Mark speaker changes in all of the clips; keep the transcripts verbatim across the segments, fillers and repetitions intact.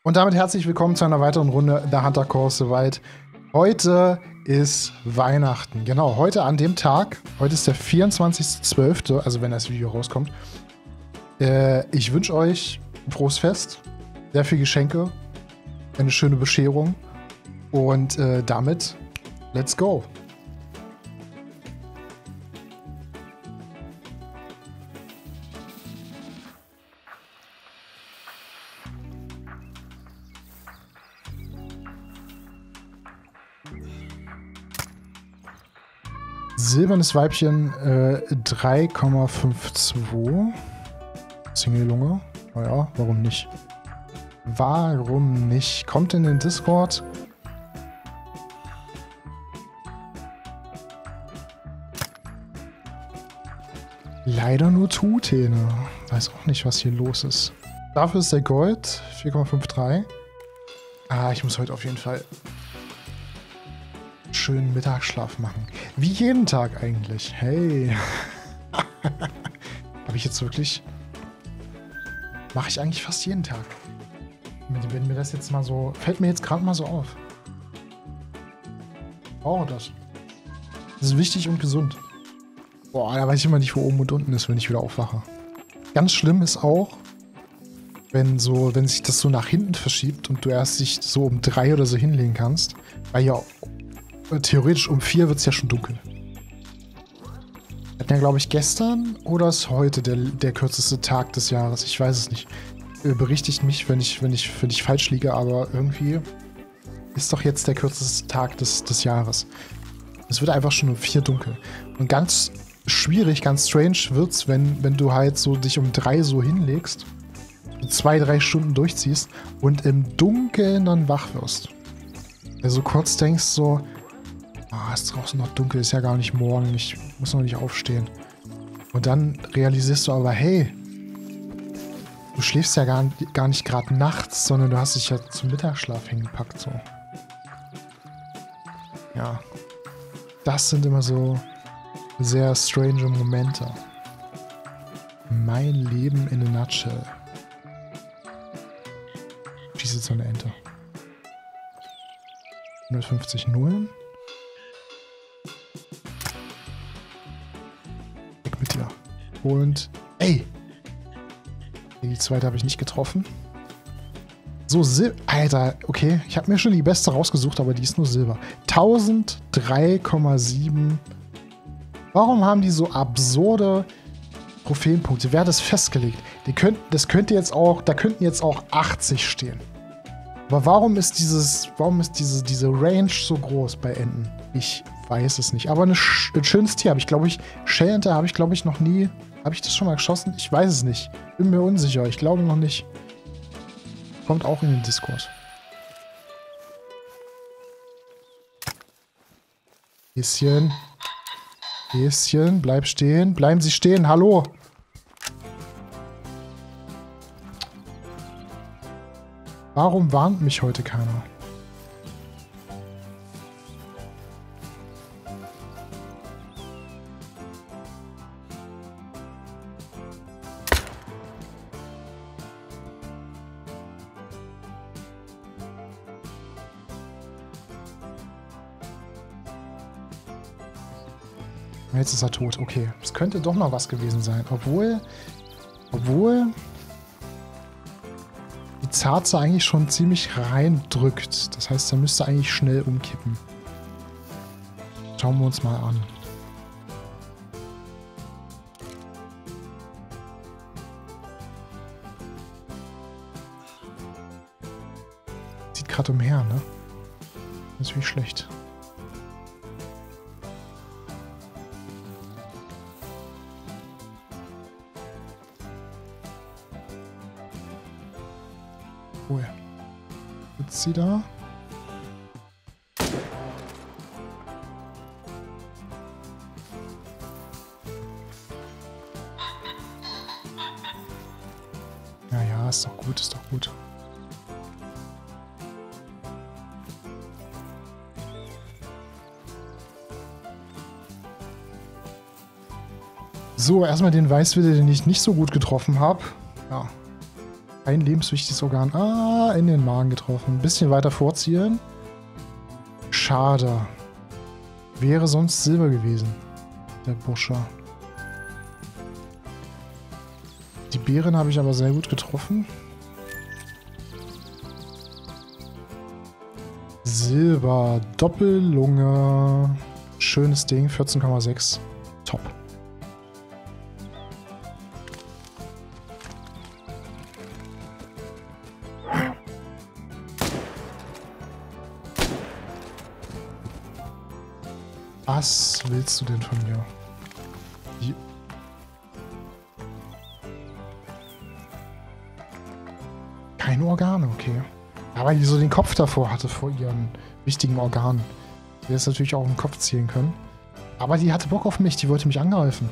Speaker 1: Und damit herzlich willkommen zu einer weiteren Runde The Hunter Calls the Wild. Heute ist Weihnachten. Genau, heute an dem Tag, heute ist der vierundzwanzigster zwölfte, also wenn das Video rauskommt. Äh, ich wünsche euch ein frohes Fest, sehr viel Geschenke, eine schöne Bescherung und äh, damit, let's go. Silbernes Weibchen äh, drei Komma zweiundfünfzig. Single-Lunge. Naja, warum nicht? Warum nicht? Kommt in den Discord. Leider nur Truthähne. Weiß auch nicht, was hier los ist. Dafür ist der Gold vier Komma dreiundfünfzig. Ah, ich muss heute auf jeden Fall schönen Mittagsschlaf machen. Wie jeden Tag eigentlich. Hey. Habe ich jetzt wirklich... Mache ich eigentlich fast jeden Tag. Wenn mir das jetzt mal so... Fällt mir jetzt gerade mal so auf. Brauche das. Das ist wichtig und gesund. Boah, da weiß ich immer nicht, wo oben und unten ist, wenn ich wieder aufwache. Ganz schlimm ist auch, wenn so, wenn sich das so nach hinten verschiebt und du erst dich so um drei oder so hinlegen kannst, weil ja theoretisch um vier wird es ja schon dunkel. Wir hatten ja, glaube ich, gestern oder ist heute der, der kürzeste Tag des Jahres. Ich weiß es nicht. Berichtigt mich, wenn ich, wenn ich, wenn ich falsch liege, aber irgendwie ist doch jetzt der kürzeste Tag des, des Jahres. Es wird einfach schon um vier dunkel. Und ganz schwierig, ganz strange wird's, wenn, wenn du halt so dich um drei so hinlegst, zwei, drei Stunden durchziehst und im Dunkeln dann wach wirst. Also kurz denkst so, ah, ist draußen noch dunkel, ist ja gar nicht morgen, ich muss noch nicht aufstehen. Und dann realisierst du aber, hey, du schläfst ja gar, gar nicht gerade nachts, sondern du hast dich ja zum Mittagsschlaf hingepackt, so. Ja. Das sind immer so sehr strange Momente. Mein Leben in a nutshell. Schieße zu einer Ente. hundertfünfzig Nullen. Weg mit dir. Und, ey! Die zweite habe ich nicht getroffen. So, Sil... Alter, okay. Ich habe mir schon die beste rausgesucht, aber die ist nur Silber. tausenddrei Komma sieben. Warum haben die so absurde Trophäenpunkte? Wer hat das festgelegt? Die könnt, das könnte jetzt auch... Da könnten jetzt auch achtzig stehen. Aber warum ist dieses... Warum ist diese, diese Range so groß bei Enten? Ich weiß es nicht. Aber eine, ein schönes Tier habe ich, glaube ich... Schellente habe ich, glaube ich, noch nie... Habe ich das schon mal geschossen? Ich weiß es nicht. Bin mir unsicher. Ich glaube noch nicht. Kommt auch in den Discord. Bisschen. Bisschen. Bleib stehen. Bleiben Sie stehen. Hallo. Warum warnt mich heute keiner? Jetzt ist er tot. Okay. Es könnte doch noch was gewesen sein. Obwohl... Obwohl... die Zarze eigentlich schon ziemlich reindrückt. Das heißt, er müsste eigentlich schnell umkippen. Schauen wir uns mal an. Sieht gerade umher, ne? Das ist natürlich schlecht. Oh ja. Sitzt sie da? Ja, ja, ist doch gut, ist doch gut. So, erstmal den Weißwille, den ich nicht so gut getroffen habe. Ja. Ein lebenswichtiges Organ. Ah, in den Magen getroffen. Ein bisschen weiter vorziehen. Schade. Wäre sonst Silber gewesen. Der Buscher. Die Beeren habe ich aber sehr gut getroffen. Silber. Doppellunge. Schönes Ding. vierzehn Komma sechs. Top. Was willst du denn von mir? Die Keine Organe, okay. Aber die so den Kopf davor hatte, vor ihren wichtigen Organen. Die hätte es natürlich auch im Kopf zielen können. Aber die hatte Bock auf mich, die wollte mich angreifen.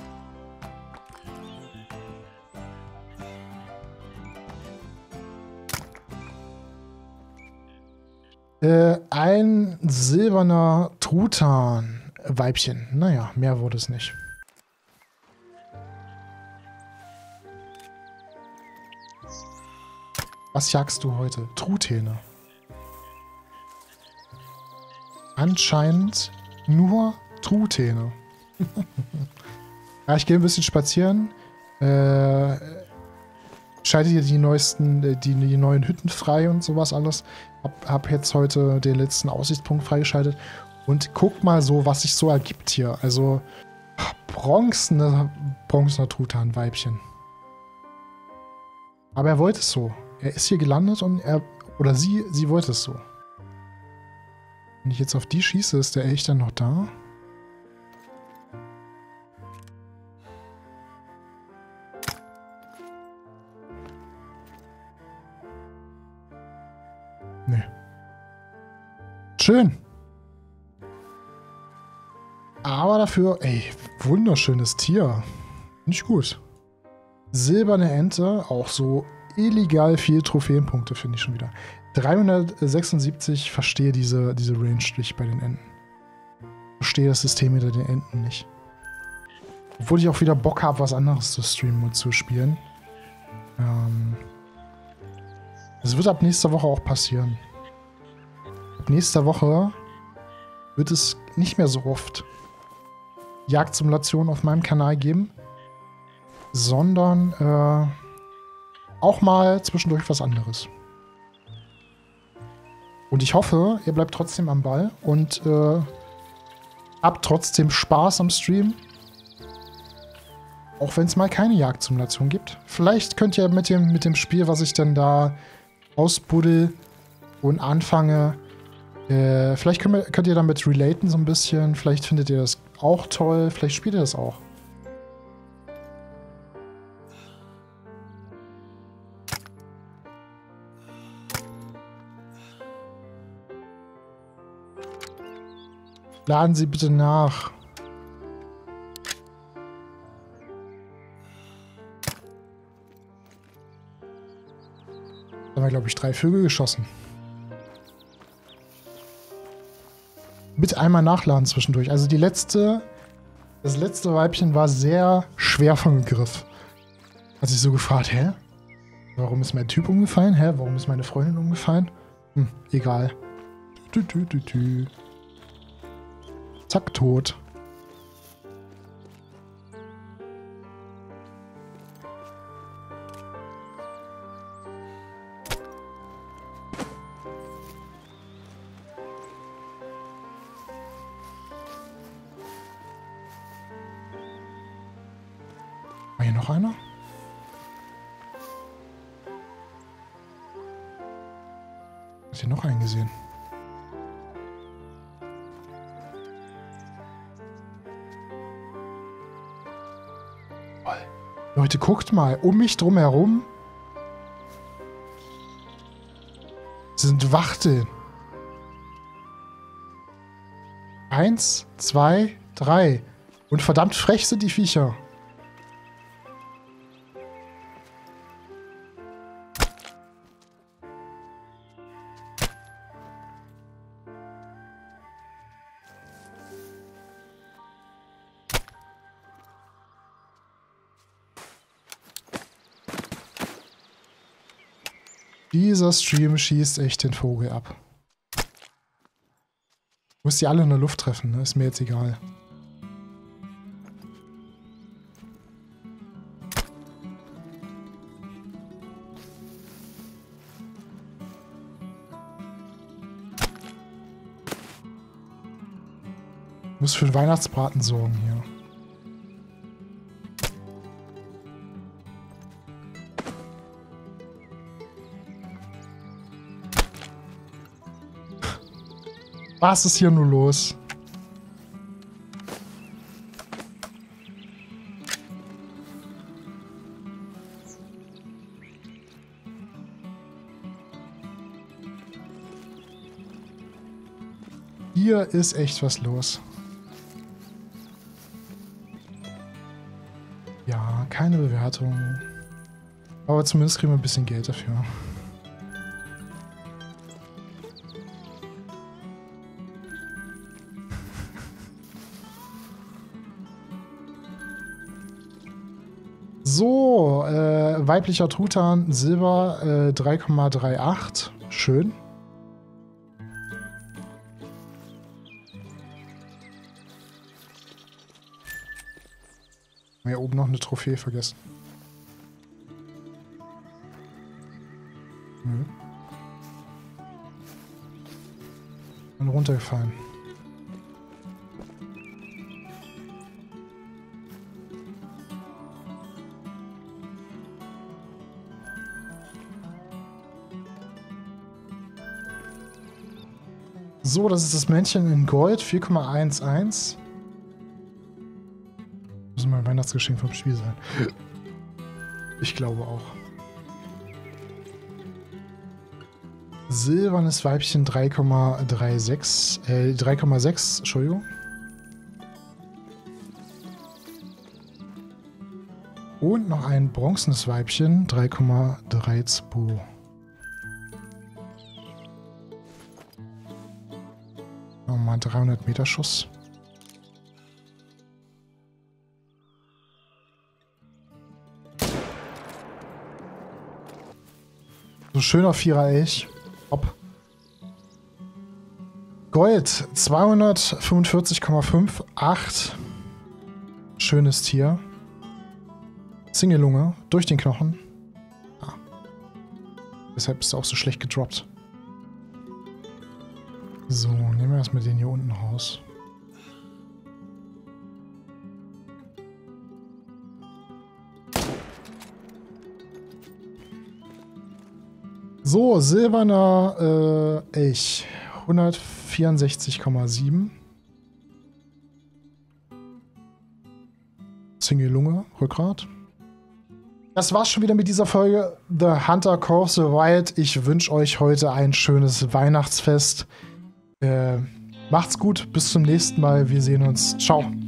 Speaker 1: Äh, ein silberner Truthahn-Weibchen. Naja, mehr wurde es nicht. Was jagst du heute? Truthähne. Anscheinend nur Truthähne. Ja, ich gehe ein bisschen spazieren. Äh, schalte hier die neuesten, die, die neuen Hütten frei und sowas alles. Hab, hab jetzt heute den letzten Aussichtspunkt freigeschaltet. Und guck mal so, was sich so ergibt hier. Also bronzener, bronzener Truthahn-Weibchen. Aber er wollte es so. Er ist hier gelandet und er, oder sie, sie wollte es so. Wenn ich jetzt auf die schieße, ist der Elch dann noch da? Nee. Schön. Aber dafür, ey, wunderschönes Tier. Finde ich gut. Silberne Ente, auch so illegal viel Trophäenpunkte, finde ich schon wieder. dreihundertsechsundsiebzig, verstehe diese, diese Range nicht bei den Enten. Verstehe das System hinter den Enten nicht. Obwohl ich auch wieder Bock habe, was anderes zu streamen und zu spielen. Ähm, das wird ab nächster Woche auch passieren. Ab nächster Woche wird es nicht mehr so oft Jagdsimulationen auf meinem Kanal geben, sondern äh, auch mal zwischendurch was anderes. Und ich hoffe, ihr bleibt trotzdem am Ball und äh, habt trotzdem Spaß am Stream. Auch wenn es mal keine Jagdsimulation gibt. Vielleicht könnt ihr mit dem, mit dem Spiel, was ich dann da ausbuddel und anfange, äh, vielleicht könnt ihr, könnt ihr damit relaten so ein bisschen. Vielleicht findet ihr das auch toll. Vielleicht spielt ihr das auch. Laden Sie bitte nach. Da haben wir, glaube ich, drei Vögel geschossen. Bitte einmal nachladen zwischendurch. Also die letzte, das letzte Weibchen war sehr schwer vom Griff. Hat sich so gefragt, hä? Warum ist mein Typ umgefallen? Hä? Warum ist meine Freundin umgefallen? Hm, egal. Tü, tü, tü, tü. Zack, tot. War hier noch einer? Hast hier noch einen gesehen? Leute, guckt mal, um mich drum herum sind Wachteln. Eins, zwei, drei. Und verdammt frech sind die Viecher. Dieser Stream schießt echt den Vogel ab. Du musst die alle in der Luft treffen, ne? Ist mir jetzt egal. Ich muss für den Weihnachtsbraten sorgen hier. Was ist hier nur los? Hier ist echt was los. Ja, keine Bewertung. Aber zumindest kriegen wir ein bisschen Geld dafür. So, äh, weiblicher Truthahn, Silber, äh, drei Komma achtunddreißig. Schön. Hier oben noch eine Trophäe vergessen. Nö. Und runtergefallen. So, das ist das Männchen in Gold, vier Komma elf. Muss mal ein Weihnachtsgeschenk vom Spiel sein. Ich glaube auch. Silbernes Weibchen drei Komma sechsunddreißig. Äh, drei Komma sechs, Entschuldigung. Und noch ein bronzenes Weibchen, drei Komma zweiunddreißig. Nochmal dreihundert Meter Schuss. So schöner Vierer-Elch. Hopp. Gold, zweihundertfünfundvierzig Komma achtundfünfzig. Schönes Tier. Singelunge, durch den Knochen. Ah. Deshalb ist er auch so schlecht gedroppt. So, nehmen wir erstmal den hier unten raus. So, silberner äh, Elch. hundertvierundsechzig Komma sieben. Single-Lunge, Rückgrat. Das war's schon wieder mit dieser Folge The Hunter Calls the Wild. Ich wünsche euch heute ein schönes Weihnachtsfest. Äh, macht's gut, bis zum nächsten Mal. Wir sehen uns. Ciao.